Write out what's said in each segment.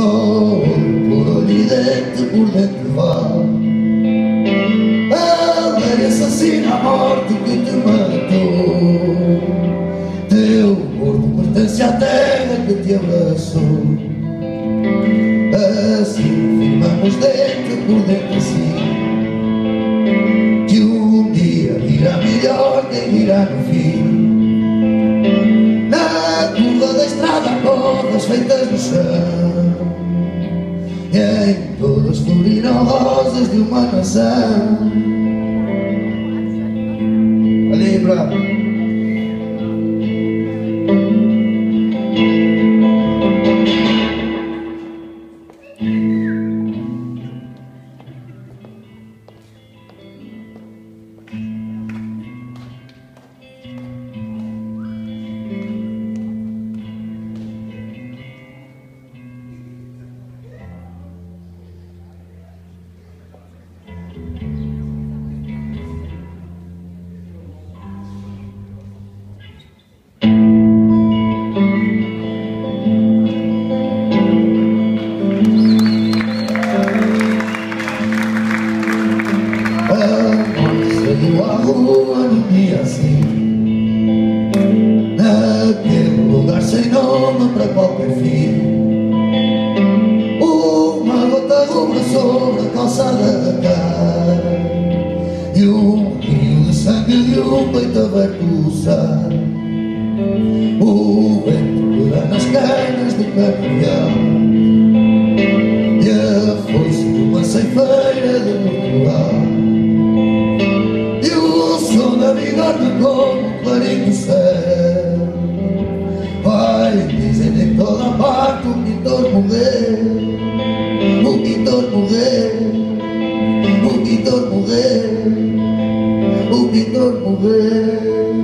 Só por olho e dente por dentro vá a lei assassina a morte que te matou. Teu corpo pertence à terra que te abraçou. Assim firmamos dentro por dentro assim, que um dia virá melhor quem virá no fim. Na curva da estrada há cordas feitas no chão, e em todas floriram rosas de uma nação. Ali, bravo. Saiu à rua num dia assim, naquele lugar sem nome para qualquer fim. Uma gota rubra sobre a calçada da cara, e um rio de sangue de um peito aberto pulsar. O vento que dá nas canas do carnaval, e a foice de uma ceifeira de Portugal. Da bigorna como um clarim do céu, vai dizendo em toda a parte: o pintor morreu, o pintor morreu, o pintor morreu, o pintor morreu.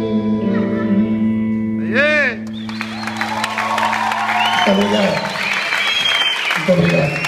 Muito obrigado. Muito obrigado.